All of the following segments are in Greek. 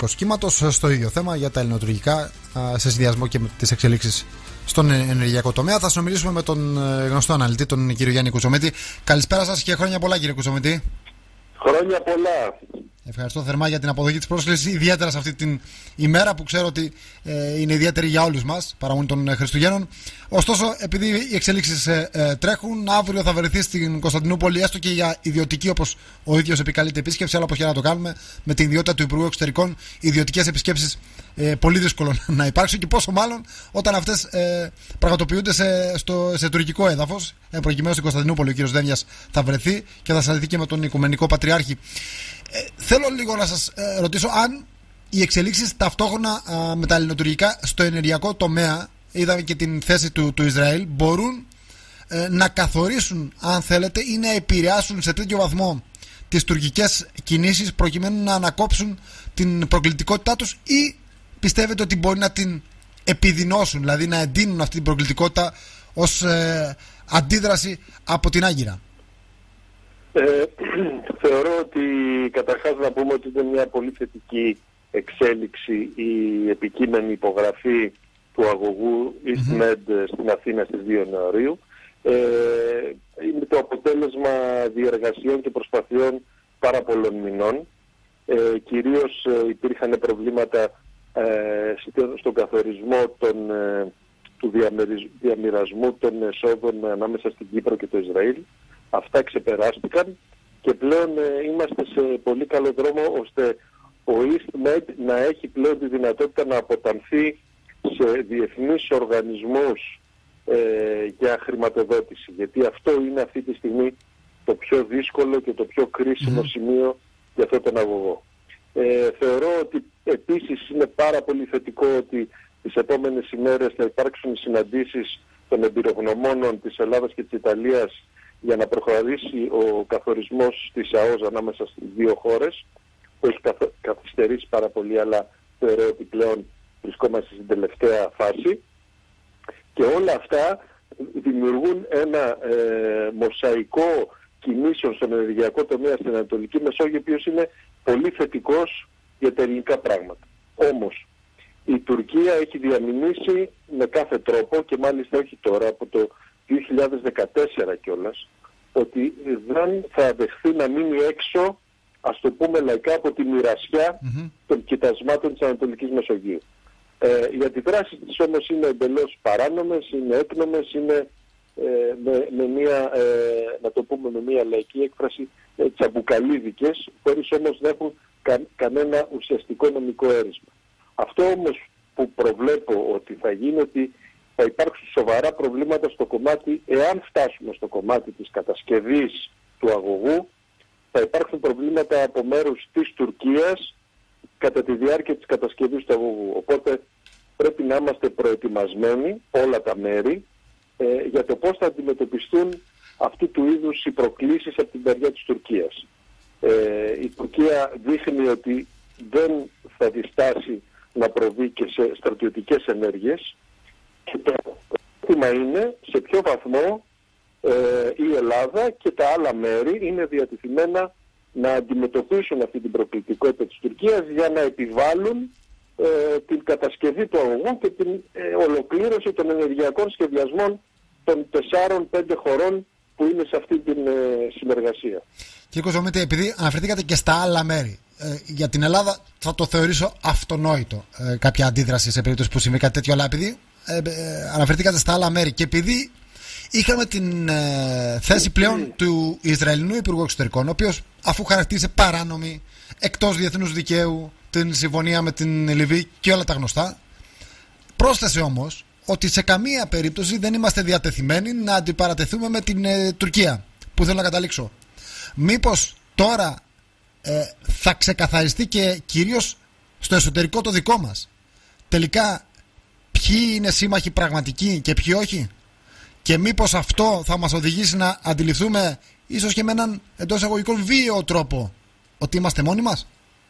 ενεργειακός κύματος. Στο ίδιο θέμα για τα ελληνοτουρκικά, σε συνδυασμό και με τις εξελίξεις στον ενεργειακό τομέα. Θα συνομιλήσουμε με τον γνωστό αναλυτή, τον κύριο Γιάννη Κουτσομίτη. Καλησπέρα σας και χρόνια πολλά, κύριε Κουτσομίτη. Χρόνια πολλά. Ευχαριστώ θερμά για την αποδοχή της πρόσκλησης, ιδιαίτερα σε αυτή την ημέρα που ξέρω ότι είναι ιδιαίτερη για όλους μας, παραμονή των Χριστουγέννων. Ωστόσο, επειδή οι εξελίξεις τρέχουν, αύριο θα βρεθεί στην Κωνσταντινούπολη, έστω και για ιδιωτική, όπως ο ίδιος επικαλείται, επίσκεψη, αλλά από χέρα να το κάνουμε, με την ιδιότητα του Υπουργού Εξωτερικών, ιδιωτικές επισκέψεις πολύ δύσκολο να υπάρξουν, και πόσο μάλλον όταν αυτές πραγματοποιούνται σε τουρκικό έδαφος. Προκειμένου στην Κωνσταντινούπολη ο κ. Δένδιας θα βρεθεί και θα συναντηθεί και με τον Οικουμενικό Πατριάρχη. Θέλω λίγο να σας ρωτήσω αν οι εξελίξεις ταυτόχρονα με τα ελληνοτουρκικά στο ενεργειακό τομέα, είδαμε και την θέση του Ισραήλ, μπορούν να καθορίσουν, αν θέλετε, ή να επηρεάσουν σε τέτοιο βαθμό τις τουρκικές κινήσεις προκειμένου να ανακόψουν την προκλητικότητά τους, ή πιστεύετε ότι μπορεί να την επιδεινώσουν, δηλαδή να εντείνουν αυτή την προκλητικότητα ως αντίδραση από την Άγκυρα? Θεωρώ ότι καταρχάς να πούμε ότι είναι μια πολύ θετική εξέλιξη η επικείμενη υπογραφή του αγωγού EastMed στην Αθήνα στις 2 Ιανουαρίου. Είναι το αποτέλεσμα διεργασιών και προσπαθειών πάρα πολλών μηνών. Κυρίως υπήρχαν προβλήματα στον καθορισμό του διαμοιρασμού των εσόδων ανάμεσα στην Κύπρο και το Ισραήλ. Αυτά ξεπεράστηκαν και πλέον είμαστε σε πολύ καλό δρόμο ώστε ο EastMed να έχει πλέον τη δυνατότητα να αποτανθεί σε διεθνείς οργανισμούς για χρηματοδότηση. Γιατί αυτό είναι αυτή τη στιγμή το πιο δύσκολο και το πιο κρίσιμο σημείο για αυτόν τον αγωγό. Θεωρώ ότι επίσης είναι πάρα πολύ θετικό ότι τις επόμενες ημέρες θα υπάρξουν συναντήσεις των εμπειρογνωμόνων της Ελλάδας και της Ιταλίας για να προχωρήσει ο καθορισμός της ΑΟΣ ανάμεσα στις δύο χώρες, που έχει καθυστερήσει πάρα πολύ, αλλά θεωρώ ότι πλέον βρισκόμαστε στην τελευταία φάση. Και όλα αυτά δημιουργούν ένα μοσαϊκό κινήσεων στον ενεργειακό τομέα στην Ανατολική Μεσόγειο, ο οποίος είναι πολύ θετικός για τα ελληνικά πράγματα. Όμως, η Τουρκία έχει διαμηνήσει με κάθε τρόπο, και μάλιστα όχι τώρα, από το 2014 κιόλας, ότι δεν θα δεχθεί να μείνει έξω, ας το πούμε λαϊκά, από τη μοιρασιά των κοιτασμάτων της Ανατολικής Μεσογείου. Οι αντιδράσεις της όμως είναι εντελώς παράνομες, είναι έκνομες, είναι με μια, να το πούμε με μια λαϊκή έκφραση, τσαμπουκαλίδικες, χωρίς όμως να έχουν κανένα ουσιαστικό νομικό έρισμα. Αυτό όμως που προβλέπω ότι θα γίνει, ότι θα υπάρξουν σοβαρά προβλήματα στο κομμάτι, εάν φτάσουμε στο κομμάτι της κατασκευής του αγωγού, θα υπάρξουν προβλήματα από μέρους της Τουρκίας κατά τη διάρκεια της κατασκευής του αγωγού. Οπότε πρέπει να είμαστε προετοιμασμένοι όλα τα μέρη για το πώς θα αντιμετωπιστούν αυτού του είδους οι προκλήσεις από την μεριά της Τουρκίας. Η Τουρκία δείχνει ότι δεν θα διστάσει να προβεί και σε στρατιωτικές ενέργειες, και το ερώτημα είναι σε ποιο βαθμό η Ελλάδα και τα άλλα μέρη είναι διατεθειμένα να αντιμετωπίσουν αυτή την προκλητικότητα της Τουρκίας για να επιβάλλουν την κατασκευή του αγωγού και την ολοκλήρωση των ενεργειακών σχεδιασμών των 4-5 χωρών που είναι σε αυτή την συνεργασία. Κύριε Κουτσομίτη, επειδή αναφερθήκατε και στα άλλα μέρη, για την Ελλάδα θα το θεωρήσω αυτονόητο κάποια αντίδραση σε περίπτωση που συμβεί κάτι τέτοιο, αλλά επειδή αναφερθήκατε στα άλλα μέρη και επειδή είχαμε την θέση πλέον του Ισραηλινού Υπουργού Εξωτερικών, ο οποίος, αφού χαρακτήρισε παράνομη, εκτός διεθνούς δικαίου, την συμφωνία με την Λιβύη και όλα τα γνωστά, πρόσθεσε όμως ότι σε καμία περίπτωση δεν είμαστε διατεθειμένοι να αντιπαρατεθούμε με την Τουρκία. Που θέλω να καταλήξω. Μήπως τώρα θα ξεκαθαριστεί και κυρίως στο εσωτερικό το δικό μας τελικά ποιοι είναι σύμμαχοι πραγματικοί και ποιοι όχι, και μήπως αυτό θα μας οδηγήσει να αντιληφθούμε ίσως και με έναν εντός εισαγωγικών βίαιο τρόπο ότι είμαστε μόνοι μας?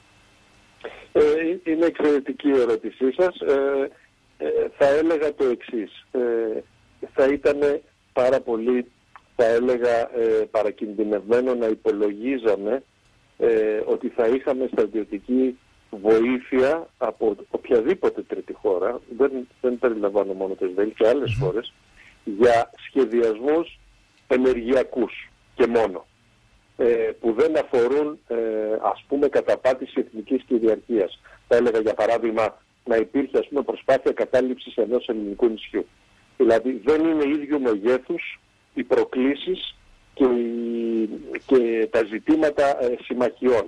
Είναι εξαιρετική η ερώτησή σας. Θα έλεγα το εξής. Θα ήταν πάρα πολύ, θα έλεγα, παρακινδυνευμένο να υπολογίζαμε ότι θα είχαμε στρατιωτική βοήθεια από οποιαδήποτε τρίτη χώρα, δεν περιλαμβάνω μόνο το Ισραήλ και άλλες χώρες, για σχεδιασμούς ενεργειακούς και μόνο, που δεν αφορούν ας πούμε καταπάτηση εθνικής κυριαρχίας. Θα έλεγα για παράδειγμα να υπήρχε ας πούμε προσπάθεια κατάληψης ενός ελληνικού νησιού. Δηλαδή δεν είναι ίδιου μεγέθους οι προκλήσεις και τα ζητήματα συμμαχιών.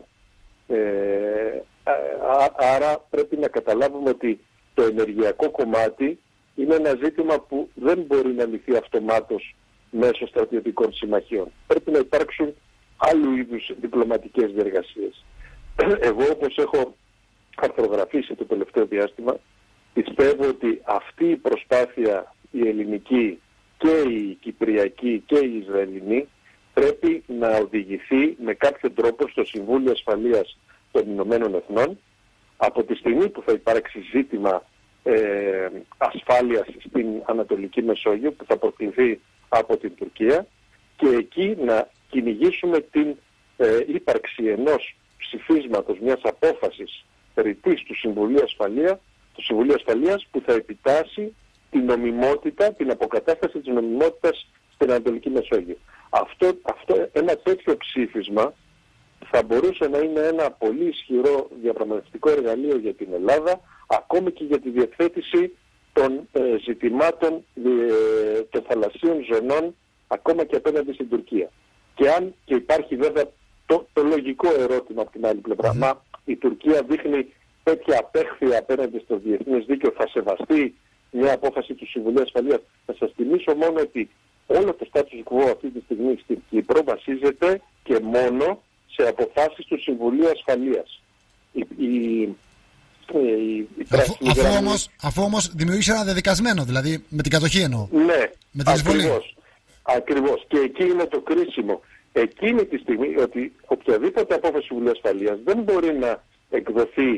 Άρα πρέπει να καταλάβουμε ότι το ενεργειακό κομμάτι είναι ένα ζήτημα που δεν μπορεί να λυθεί αυτομάτως μέσω στρατιωτικών συμμαχιών. Πρέπει να υπάρξουν άλλου είδους διπλωματικές διεργασίες. Εγώ, όπως έχω αρθρογραφήσει το τελευταίο διάστημα, πιστεύω ότι αυτή η προσπάθεια, η ελληνική και η κυπριακή και η Ισραηλινή, πρέπει να οδηγηθεί με κάποιο τρόπο στο Συμβούλιο Ασφαλείας των Ηνωμένων Εθνών, από τη στιγμή που θα υπάρξει ζήτημα ασφάλειας στην Ανατολική Μεσόγειο που θα προκληθεί από την Τουρκία, και εκεί να κυνηγήσουμε την ύπαρξη ενός ψηφίσματος, μιας απόφασης ρητής του Συμβουλίου Ασφαλείας που θα επιτάσσει την νομιμότητα, την αποκατάσταση της νομιμότητας στην Ανατολική Μεσόγειο. Ένα τέτοιο ψήφισμα θα μπορούσε να είναι ένα πολύ ισχυρό διαπραγματευτικό εργαλείο για την Ελλάδα, ακόμη και για τη διευθέτηση των ζητημάτων των θαλασσίων ζωνών, ακόμα και απέναντι στην Τουρκία. Και υπάρχει βέβαια το λογικό ερώτημα από την άλλη πλευρά. Μα η Τουρκία δείχνει τέτοια απέχθεια απέναντι στο διεθνές δίκαιο, θα σεβαστεί μια απόφαση του Συμβουλίου Ασφαλείας? Θα σας θυμίσω μόνο ότι όλο το status quo αυτή τη στιγμή στην Κύπρο βασίζεται και μόνο σε αποφάσεις του Συμβουλίου Ασφαλείας. Αφού όμως δημιούργησε ένα δεδικασμένο, δηλαδή με την κατοχή εννοώ. Ναι, με την εισβολή. Ακριβώς. Και εκεί είναι το κρίσιμο. Εκείνη τη στιγμή ότι οποιαδήποτε απόφαση του Συμβουλίου Ασφαλείας δεν μπορεί να εκδοθεί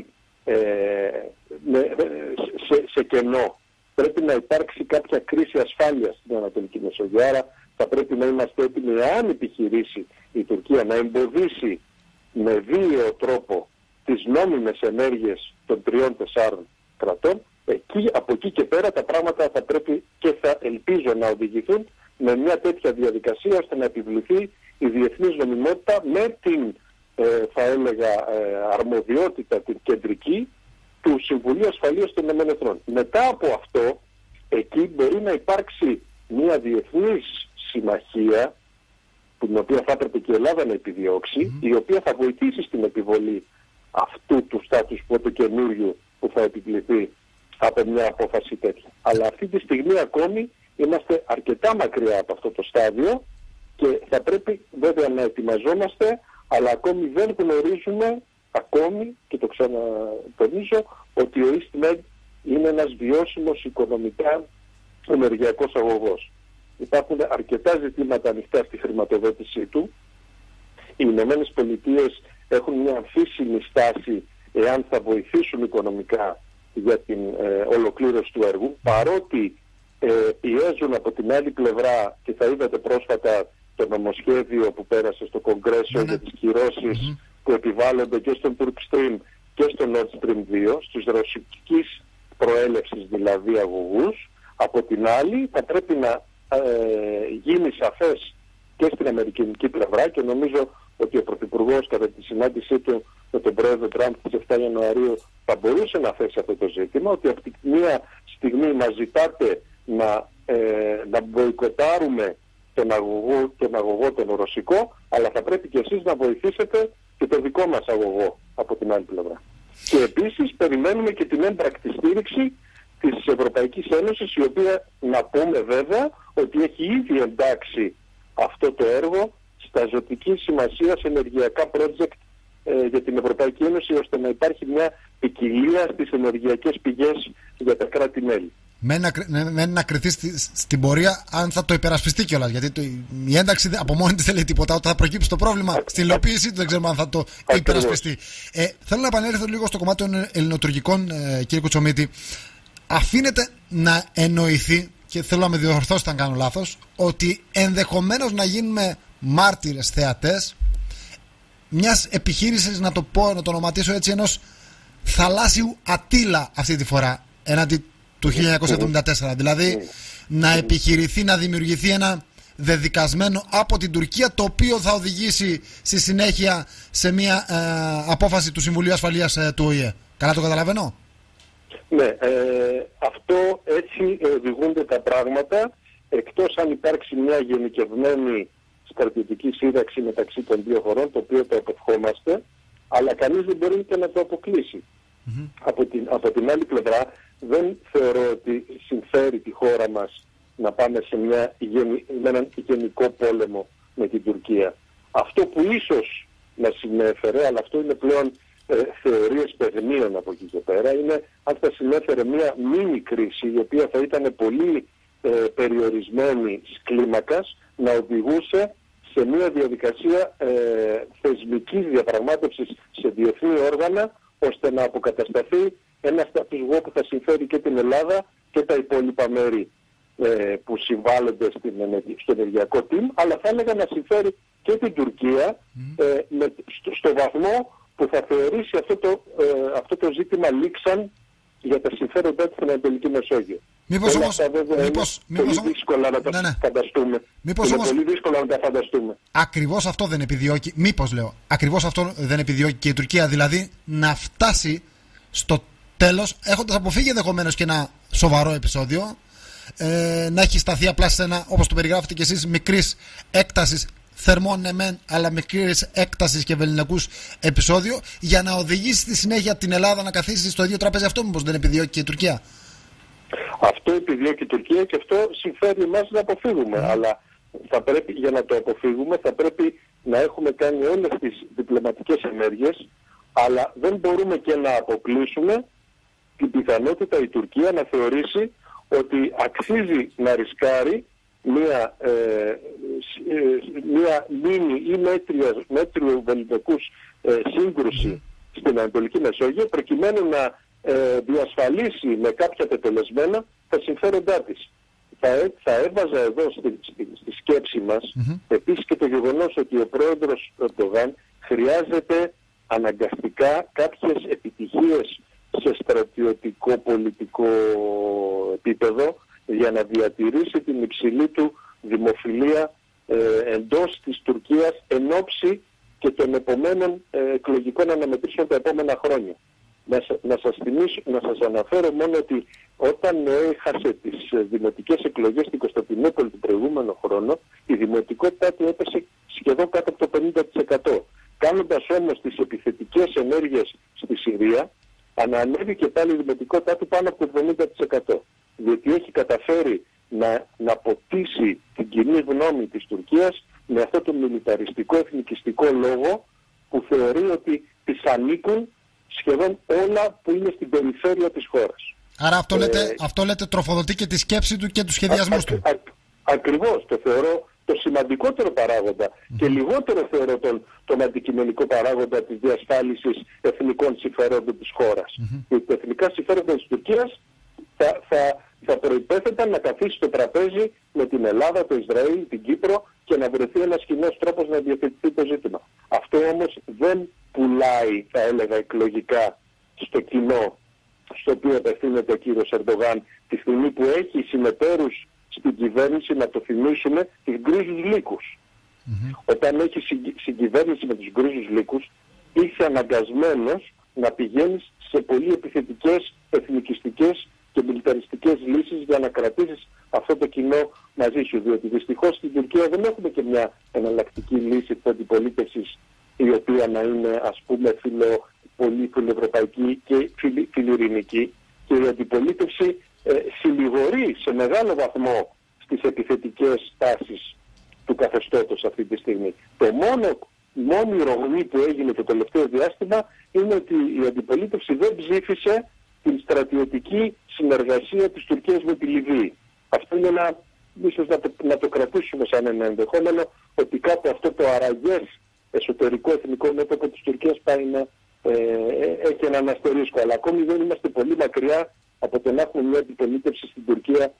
σε κενό. Πρέπει να υπάρξει κάποια κρίση ασφάλειας στην Ανατολική Μεσόγειο. Άρα θα πρέπει να είμαστε έτοιμοι, αν επιχειρήσει η Τουρκία να εμποδίσει με βίαιο τρόπο τις νόμιμες ενέργειες των 3-4 κρατών, από εκεί και πέρα τα πράγματα θα πρέπει και θα ελπίζω να οδηγηθούν με μια τέτοια διαδικασία ώστε να επιβληθεί η διεθνής νομιμότητα με την θα έλεγα αρμοδιότητα την κεντρική του Συμβουλίου Ασφαλείας των ΗΠΑ. Μετά από αυτό, εκεί μπορεί να υπάρξει μια διεθνής συμμαχία, την οποία θα έπρεπε και η Ελλάδα να επιδιώξει, η οποία θα βοηθήσει στην επιβολή αυτού του status quo του καινούριου που θα επιβληθεί από μια απόφαση τέτοια. Αλλά αυτή τη στιγμή ακόμη είμαστε αρκετά μακριά από αυτό το στάδιο και θα πρέπει βέβαια να ετοιμαζόμαστε, αλλά ακόμη δεν γνωρίζουμε και το ξανατονίζω, ότι ο EastMed είναι ένας βιώσιμος οικονομικά ενεργειακός αγωγός. Υπάρχουν αρκετά ζητήματα ανοιχτά στη χρηματοδότησή του. Οι Ηνωμένες Πολιτείες έχουν μια αμφίσιμη στάση εάν θα βοηθήσουν οικονομικά για την ολοκλήρωση του έργου, παρότι πιέζουν από την άλλη πλευρά, και θα είδατε πρόσφατα το νομοσχέδιο που πέρασε στο Κογκρέσο για τις κυρώσεις που επιβάλλονται και στον Turk Stream και στο Nord Stream 2, στους ρωσικής προέλευσης δηλαδή αγωγούς. Από την άλλη θα πρέπει να γίνει σαφές και στην αμερικανική πλευρά, και νομίζω ότι ο Πρωθυπουργός κατά τη συνάντησή του με τον πρόεδρο Τραμπ στις 7 Ιανουαρίου θα μπορούσε να θέσει αυτό το ζήτημα, ότι από τη μία στιγμή μας ζητάτε να μποϊκοτάρουμε τον αγωγό τον ρωσικό, αλλά θα πρέπει και εσείς να βοηθήσετε και το δικό μας αγωγό από την άλλη πλευρά. Και επίσης περιμένουμε και την έμπρακτη στήριξη της Ευρωπαϊκής Ένωσης, η οποία να πούμε βέβαια ότι έχει ήδη εντάξει αυτό το έργο στα ζωτική σημασία ενεργειακά project για την Ευρωπαϊκή Ένωση, ώστε να υπάρχει μια ποικιλία στις ενεργειακές πηγές για τα κράτη-μέλη. Μένει να κριθεί στην πορεία αν θα το υπερασπιστεί κιόλας. Γιατί η ένταξη από μόνη της δεν λέει τίποτα. Όταν θα προκύψει το πρόβλημα στην υλοποίησή του, δεν ξέρουμε αν θα το υπερασπιστεί. Θέλω να επανέλθω λίγο στο κομμάτι των ελληνοτουρκικών, κύριε Κουτσομίτη. Αφήνεται να εννοηθεί, και θέλω να με διορθώσετε αν κάνω λάθος, ότι ενδεχομένως να γίνουμε μάρτυρες θεατές μιας επιχείρησης, να το ονοματίσω έτσι, ενός θαλάσσιου Ατίλα αυτή τη φορά έναντι του 1974. Δηλαδή να επιχειρηθεί να δημιουργηθεί ένα δεδικασμένο από την Τουρκία, το οποίο θα οδηγήσει στη συνέχεια σε μια απόφαση του Συμβουλίου Ασφαλείας του ΟΗΕ. Καλά το καταλαβαίνω? Ναι, αυτό έτσι οδηγούνται τα πράγματα, εκτός αν υπάρξει μια γενικευμένη στρατιωτική σύραξη μεταξύ των δύο χωρών, το οποίο το απευχόμαστε, αλλά κανείς δεν μπορεί και να το αποκλείσει. Από την άλλη πλευρά, δεν θεωρώ ότι συμφέρει τη χώρα μας να πάμε σε με έναν γενικό πόλεμο με την Τουρκία. Αυτό που ίσως να συνέφερε, αλλά αυτό είναι πλέον θεωρίες παιγνίων από εκεί και πέρα, είναι αν θα συνέφερε μια μίνι κρίση, η οποία θα ήταν πολύ περιορισμένη κλίμακας, να οδηγούσε σε μια διαδικασία θεσμικής διαπραγμάτευσης σε διεθνή όργανα, ώστε να αποκατασταθεί ένα status quo που θα συμφέρει και την Ελλάδα και τα υπόλοιπα μέρη που συμβάλλονται στο ενεργειακό team, αλλά θα έλεγα να συμφέρει και την Τουρκία στο βαθμό που θα θεωρήσει αυτό το ζήτημα λήξαν για τα συμφέροντά της στην Ανατολική Μεσόγειο. Μήπως όμως, πολύ δύσκολα να τα φανταστούμε. Πολύ δύσκολα να τα φανταστούμε. Ακριβώς αυτό δεν επιδιώκει, ακριβώς αυτό δεν επιδιώκει και η Τουρκία, δηλαδή να φτάσει στο τέλος, έχοντας αποφύγει ενδεχομένως και ένα σοβαρό επεισόδιο, να έχει σταθεί απλά σε ένα, όπως το περιγράφετε και εσείς, μικρής έκτασης, θερμών εμεν, αλλά μικρής έκτασης και βεληνικούς επεισόδιο, για να οδηγήσει στη συνέχεια την Ελλάδα να καθίσει στο ίδιο τραπέζι. Αυτό μήπως δεν επιδιώκει και η Τουρκία? Αυτό επιδιώκει η Τουρκία και αυτό συμφέρει εμάς να αποφύγουμε. Αλλά θα πρέπει, για να το αποφύγουμε, θα πρέπει να έχουμε κάνει όλες τις διπλωματικές ενέργειες, αλλά δεν μπορούμε και να αποκλείσουμε την πιθανότητα η Τουρκία να θεωρήσει ότι αξίζει να ρισκάρει μια μίνι ή μέτριο βεληνικούς σύγκρουση στην Ανατολική Μεσόγειο, προκειμένου να διασφαλίσει με κάποια τετελεσμένα τα συμφέροντά της. Θα έβαζα εδώ στη σκέψη μας επίσης και το γεγονός ότι ο πρόεδρος Ερντογάν χρειάζεται αναγκαστικά κάποιες επιτυχίες σε στρατιωτικό πολιτικό επίπεδο για να διατηρήσει την υψηλή του δημοφιλία εντός της Τουρκίας εν ώψη και των επομένων εκλογικών αναμετρήσεων τα επόμενα χρόνια. Να σας αναφέρω μόνο ότι όταν έχασε τις δημοτικές εκλογές στην Κωνσταντινούπολη τον προηγούμενο χρόνο, η δημοτικότητά του έπεσε σχεδόν κάτω από το 50%. Κάνοντας όμως τις επιθετικές ενέργειες στη Συρία, ανανέβηκε πάλι η δημοτικότητά του πάνω από το 70%. Διότι έχει καταφέρει να ποτίσει την κοινή γνώμη της Τουρκίας με αυτό το μιλιταριστικό εθνικιστικό λόγο που θεωρεί ότι της ανήκουν σχεδόν όλα που είναι στην περιφέρεια της χώρας. Άρα αυτό λέτε τροφοδοτεί και τη σκέψη του και τους σχεδιασμούς του. Ακριβώς, το θεωρώ το σημαντικότερο παράγοντα και λιγότερο θεωρώ τον αντικειμενικό παράγοντα της διασφάλισης εθνικών συμφερόντων της χώρας. Τα εθνικά συμφέροντα της Τουρκίας θα προϋπέθεταν να καθίσει στο τραπέζι με την Ελλάδα, το Ισραήλ, την Κύπρο και να βρεθεί ένας κοινός τρόπος να διευθετηθεί το ζήτημα. Αυτό όμως δεν πουλάει, θα έλεγα, εκλογικά στο κοινό στο οποίο απευθύνεται ο κύριος Ερντογάν τη στιγμή που έχει συμμετέρους στην κυβέρνηση, να το θυμίσουμε, τις γκρίζους λύκους. Όταν έχει συγκυβέρνηση με τους γκρίζους λύκους, είσαι αναγκασμένος να πηγαίνεις σε πολύ επιθετικές, εθνικιστικές και μιλιταριστικές λύσεις για να κρατήσεις αυτό το κοινό μαζί σου. Διότι δυστυχώς στην Τουρκία δεν έχουμε και μια εναλλακτική λύση της αντιπολίτευσης η οποία να είναι, ας πούμε, πολύ φιλοευρωπαϊκή και φιλιρηνική, και η αντιπολίτευση συνηγορεί σε μεγάλο βαθμό στις επιθετικές τάσεις του καθεστώτος αυτή τη στιγμή. Η μόνη ρογμή που έγινε το τελευταίο διάστημα είναι ότι η αντιπολίτευση δεν ψήφισε την στρατιωτική συνεργασία της Τουρκίας με τη Λιβύη. Αυτό είναι ίσως να το κρατήσουμε σαν ένα ενδεχόμενο, ότι κάπου αυτό το αραγές εσωτερικό εθνικό μέτωπο της Τουρκίας πάει να έχει έναν αστερίσκο. Αλλά ακόμη δεν είμαστε πολύ μακριά από το να έχουμε μια αντιπολίτευση στην Τουρκία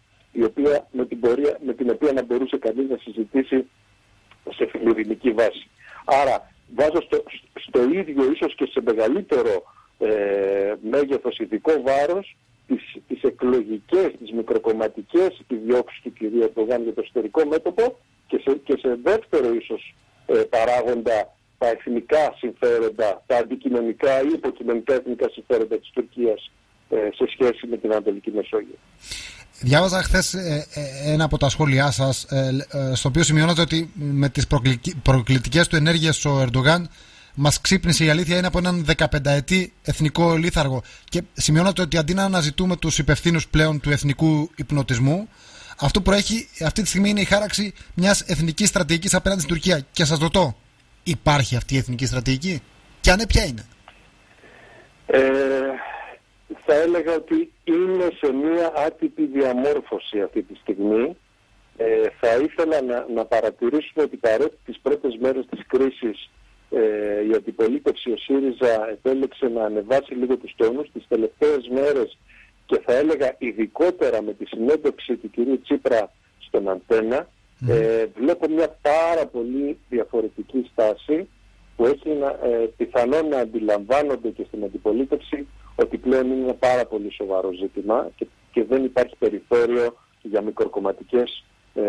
με την οποία να μπορούσε κανείς να συζητήσει σε φιλιρηνική βάση. Άρα βάζω στο ίδιο, ίσως και σε μεγαλύτερο μέγεθος, ειδικό βάρος τις εκλογικές, τις μικροκομματικές επιδιώξεις του κ. Ερντογάν για το εσωτερικό μέτωπο και σε δεύτερο ίσως παράγοντα τα εθνικά συμφέροντα, τα αντικοινωνικά ή υποκοινωνικά εθνικά συμφέροντα της Τουρκίας σε σχέση με την Ανατολική Μεσόγειο. Διάβαζα χθες ένα από τα σχόλιά σας, στο οποίο σημειώνατε ότι με τις προκλητικές του ενέργειες ο Ερντογάν μας ξύπνησε, η αλήθεια είναι, από έναν 15ετή εθνικό λίθαργο. Και σημειώνατε ότι αντί να αναζητούμε τους υπευθύνους πλέον του εθνικού υπνοτισμού, αυτό που έχει αυτή τη στιγμή είναι η χάραξη μιας εθνικής στρατηγικής απέναντι στην Τουρκία. Και σας ρωτώ, υπάρχει αυτή η εθνική στρατηγική? Και αν ποια είναι? Θα έλεγα ότι είναι σε μια άτυπη διαμόρφωση αυτή τη στιγμή. Θα ήθελα να παρατηρήσουμε ότι παρότι τις πρώτες μέρες της κρίσης η αντιπολίτευση, ο ΣΥΡΙΖΑ, επέλεξε να ανεβάσει λίγο τους τόνους, τις τελευταίες μέρες, και θα έλεγα ειδικότερα με τη συνέντευξη του κυρίου Τσίπρα στον Αντένα, βλέπω μια πάρα πολύ διαφορετική στάση που έχει πιθανόν να αντιλαμβάνονται και στην αντιπολίτευση ότι πλέον είναι ένα πάρα πολύ σοβαρό ζήτημα και δεν υπάρχει περιθώριο για μικροκομματικές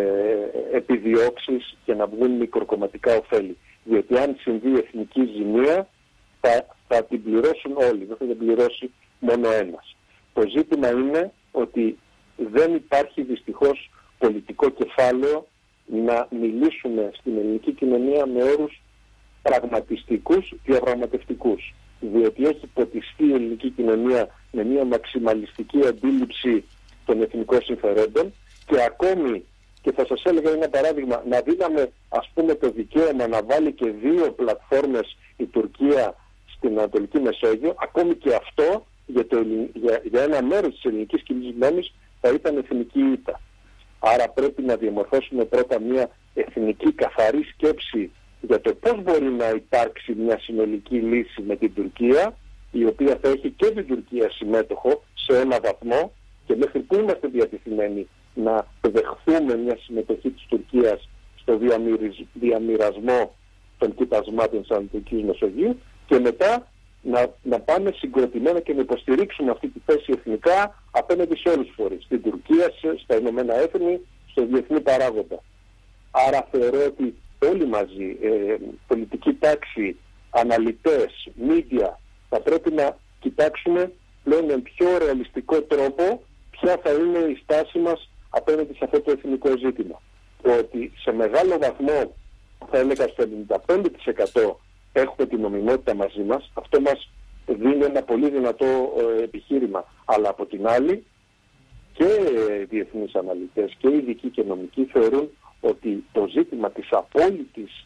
επιδιώξεις και να βγουν μικροκομματικά ωφέλη. Διότι αν συμβεί εθνική ζημία θα την πληρώσουν όλοι, δεν θα την πληρώσει μόνο ένας. Το ζήτημα είναι ότι δεν υπάρχει δυστυχώς πολιτικό κεφάλαιο να μιλήσουμε στην ελληνική κοινωνία με όρους πραγματιστικούς, διαπραγματευτικούς. Διότι έχει ποτιστεί η ελληνική κοινωνία με μια μαξιμαλιστική αντίληψη των εθνικών συμφερόντων και ακόμη, και θα σας έλεγα ένα παράδειγμα, να δίναμε ας πούμε το δικαίωμα να βάλει και 2 πλατφόρμες η Τουρκία στην Ανατολική Μεσόγειο, ακόμη και αυτό για ένα μέρος της ελληνικής κοινής γνώμης θα ήταν εθνική ήττα. Άρα πρέπει να διαμορφώσουμε πρώτα μια εθνική καθαρή σκέψη για το πώς μπορεί να υπάρξει μια συνολική λύση με την Τουρκία, η οποία θα έχει και την Τουρκία συμμέτοχο σε ένα βαθμό, και μέχρι που είμαστε διατεθειμένοι να δεχθούμε μια συμμετοχή της Τουρκίας στο διαμοιρασμό των κοιτασμάτων της Ανατολικής Μεσογείου, και μετά να πάμε συγκροτημένα και να υποστηρίξουμε αυτή τη θέση εθνικά απέναντι σε όλους τους φορείς, στην Τουρκία, στα Ηνωμένα Έθνη, στο διεθνή παράγοντα. Άρα θεωρώ ότι όλοι μαζί, πολιτική τάξη, αναλυτές, μίντια, θα πρέπει να κοιτάξουμε πλέον με πιο ρεαλιστικό τρόπο ποια θα είναι η στάση μας απέναντι σε αυτό το εθνικό ζήτημα. Ότι σε μεγάλο βαθμό, θα έλεγα στο 95%, έχουμε την νομιμότητα μαζί μας. Αυτό μας δίνει ένα πολύ δυνατό επιχείρημα. Αλλά από την άλλη, και διεθνείς αναλυτές και ειδικοί και νομικοί θεωρούν ότι το ζήτημα της απόλυτης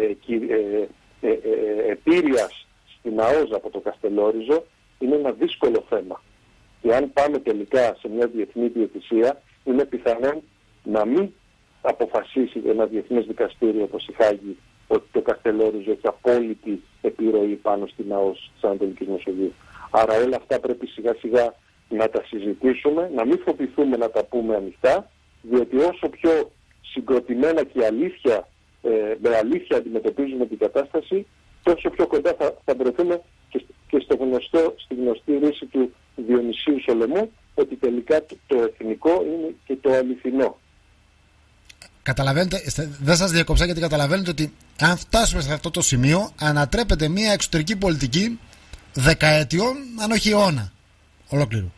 επίρρειας στην ΑΟΖ από το Καστελόριζο είναι ένα δύσκολο θέμα. Και αν πάμε τελικά σε μια διεθνή διαιτησία, είναι πιθανόν να μην αποφασίσει ένα διεθνές δικαστήριο όπως η Χάγη ότι το Καστελόριζο έχει απόλυτη επιρροή πάνω στην ΑΟΣ της Ανατολικής Μεσογείου. Άρα όλα αυτά πρέπει σιγά σιγά να τα συζητήσουμε, να μην φοβηθούμε να τα πούμε ανοιχτά, διότι όσο πιο συγκροτημένα και με αλήθεια αντιμετωπίζουμε την κατάσταση, τόσο πιο κοντά θα βρεθούμε και στη γνωστή ρίση του Διονυσίου Σολομού, ότι τελικά το εθνικό είναι και το αληθινό. Καταλαβαίνετε, δεν σας διακόψα γιατί καταλαβαίνετε ότι αν φτάσουμε σε αυτό το σημείο ανατρέπεται μια εξωτερική πολιτική δεκαετιών, αν όχι αιώνα ολόκληρου.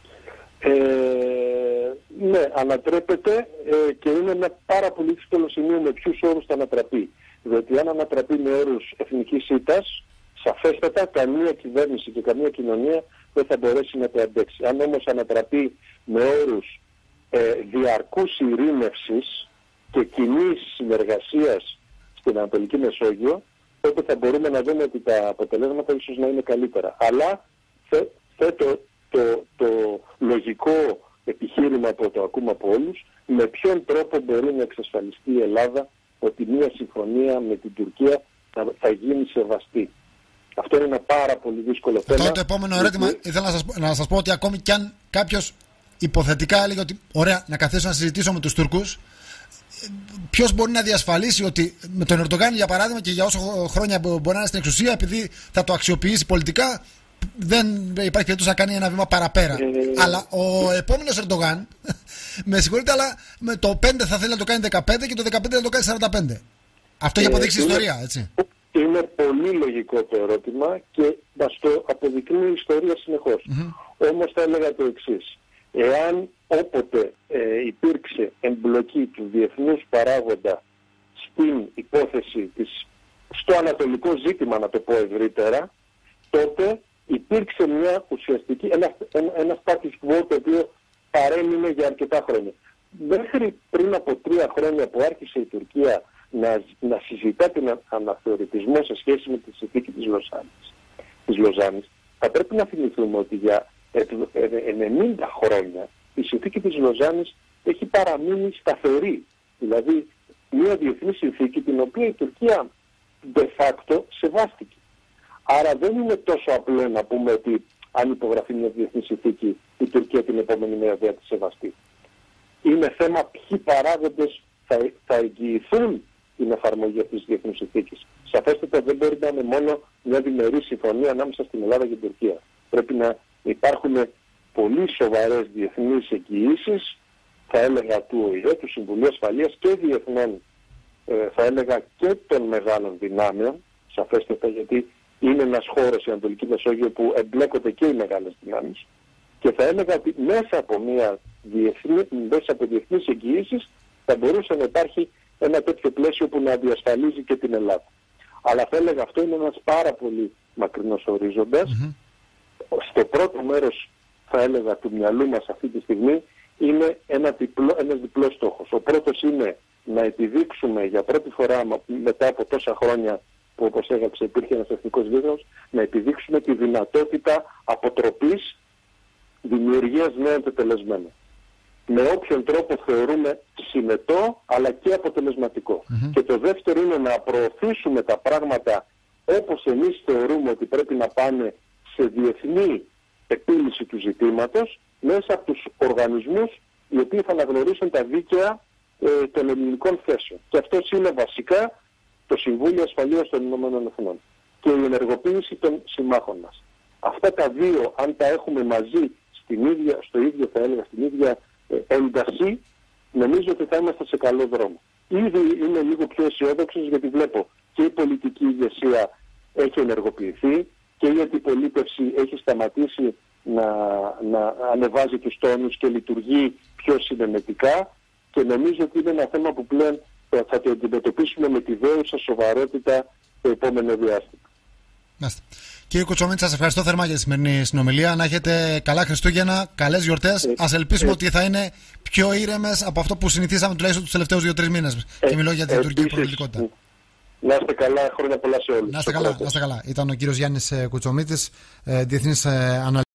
Ναι, ανατρέπεται και είναι ένα πάρα πολύ δύσκολο σημείο με ποιους όρους θα ανατραπεί. Διότι αν ανατραπεί με όρους εθνικής ήττας, σαφέστατα καμία κυβέρνηση και καμία κοινωνία δεν θα μπορέσει να το αντέξει. Αν όμως ανατραπεί με όρους διαρκούς ειρήνευσης και κοινής συνεργασίας στην Ανατολική Μεσόγειο, τότε θα μπορούμε να δούμε ότι τα αποτελέσματα ίσως να είναι καλύτερα. Αλλά θέτω το λογικό επιχείρημα που το ακούμε από όλους, με ποιον τρόπο μπορεί να εξασφαλιστεί η Ελλάδα ότι μια συμφωνία με την Τουρκία θα γίνει σεβαστή. Αυτό είναι ένα πάρα πολύ δύσκολο θέμα. Τώρα το επόμενο ερώτημα ήθελα να σας πω ότι ακόμη κι αν κάποιος υποθετικά έλεγε ότι ωραία, να καθίσω να συζητήσω με τους Τούρκους, ποιος μπορεί να διασφαλίσει ότι με τον Ερντογάν, για παράδειγμα, και για όσο χρόνια μπορεί να είναι στην εξουσία, επειδή θα το αξιοποιήσει πολιτικά, δεν υπάρχει περίπτωση να κάνει ένα βήμα παραπέρα. Αλλά ο επόμενος Ερντογάν, με συγχωρείτε, αλλά με το 5 θα θέλει να το κάνει 15 και το 15 να το κάνει 45. Αυτό έχει αποδείξει η ιστορία, έτσι. Είναι πολύ λογικό το ερώτημα και μας το αποδεικνύει η ιστορία συνεχώς. Όμως θα έλεγα το εξής. Εάν όποτε υπήρξε εμπλοκή του διεθνούς παράγοντα στην υπόθεση στο ανατολικό ζήτημα, να το πω ευρύτερα, τότε υπήρξε μια ουσιαστική, ένα status quo το οποίο παρέμεινε για αρκετά χρόνια. Μέχρι πριν από 3 χρόνια που άρχισε η Τουρκία να συζητά την αναθεωρητισμό σε σχέση με τη συνθήκη της Λοζάνης, θα πρέπει να θυμηθούμε ότι για 90 χρόνια η συνθήκη της Λοζάνης έχει παραμείνει σταθερή. Δηλαδή μια διεθνή συνθήκη την οποία η Τουρκία de facto σεβάστηκε. Άρα δεν είναι τόσο απλό να πούμε ότι αν υπογραφεί μια διεθνή συνθήκη η Τουρκία την επόμενη μέρα δεν θα τη σεβαστεί. Είναι θέμα ποιοι παράγοντες θα εγγυηθούν την εφαρμογή αυτής της διεθνούς συνθήκης. Σαφέστατα δεν μπορεί να είναι μόνο μια διμερή συμφωνία ανάμεσα στην Ελλάδα και την Τουρκία. Πρέπει να υπάρχουν πολύ σοβαρές διεθνείς εγγυήσεις, θα έλεγα του ΟΗΕ, του Συμβουλίου Ασφαλείας και διεθνών, θα έλεγα και των μεγάλων δυνάμεων, σαφέστατα, γιατί είναι ένας χώρος η Ανατολική Μεσόγειο που εμπλέκονται και οι μεγάλες δυνάμεις. Και θα έλεγα ότι μέσα από διεθνείς εγγυήσεις θα μπορούσε να υπάρχει ένα τέτοιο πλαίσιο που να διασφαλίζει και την Ελλάδα. Αλλά θα έλεγα αυτό είναι ένας πάρα πολύ μακρινός ορίζοντας. Στο πρώτο μέρος, θα έλεγα, του μυαλού μας αυτή τη στιγμή είναι ένας διπλός στόχος. Ο πρώτος είναι να επιδείξουμε για πρώτη φορά μετά από τόσα χρόνια που, όπως έγραψε, υπήρχε ένας εθνικός δίκτυος, να επιδείξουμε τη δυνατότητα αποτροπής δημιουργίας νέων τετελεσμένων. Με όποιον τρόπο θεωρούμε συνετό αλλά και αποτελεσματικό. Και το δεύτερο είναι να προωθήσουμε τα πράγματα όπως εμείς θεωρούμε ότι πρέπει να πάνε σε διεθνή επίλυση του ζητήματος μέσα από τους οργανισμούς οι οποίοι θα αναγνωρίσουν τα δίκαια των ελληνικών θέσεων. Και αυτός είναι βασικά το Συμβούλιο Ασφαλείας των Ηνωμένων Εθνών και η ενεργοποίηση των συμμάχων μας. Αυτά τα δύο, αν τα έχουμε μαζί στην ίδια ένταση, νομίζω ότι θα είμαστε σε καλό δρόμο. Ήδη είμαι λίγο πιο αισιόδοξος γιατί βλέπω και η πολιτική ηγεσία έχει ενεργοποιηθεί και η αντιπολίτευση έχει σταματήσει να ανεβάζει τους τόνους και λειτουργεί πιο συνενετικά και νομίζω ότι είναι ένα θέμα που πλέον θα το αντιμετωπίσουμε με τη δέουσα σοβαρότητα το επόμενο διάστημα. Κύριε Κουτσομίτση, σας ευχαριστώ θερμά για τη σημερινή συνομιλία. Να έχετε καλά Χριστούγεννα, καλές γιορτές. Ας ελπίσουμε ότι θα είναι πιο ήρεμες από αυτό που συνηθίσαμε τουλάχιστον τους τελευταίους 2-3 μήνες. Και μιλώ για την τουρκική πολιτικότητα. Να είστε καλά, χρόνια πολλά σε όλους. Να είστε καλά. Ήταν ο κύριος Γιάννης Κουτσομίτσης, διεθνής αναλυτής.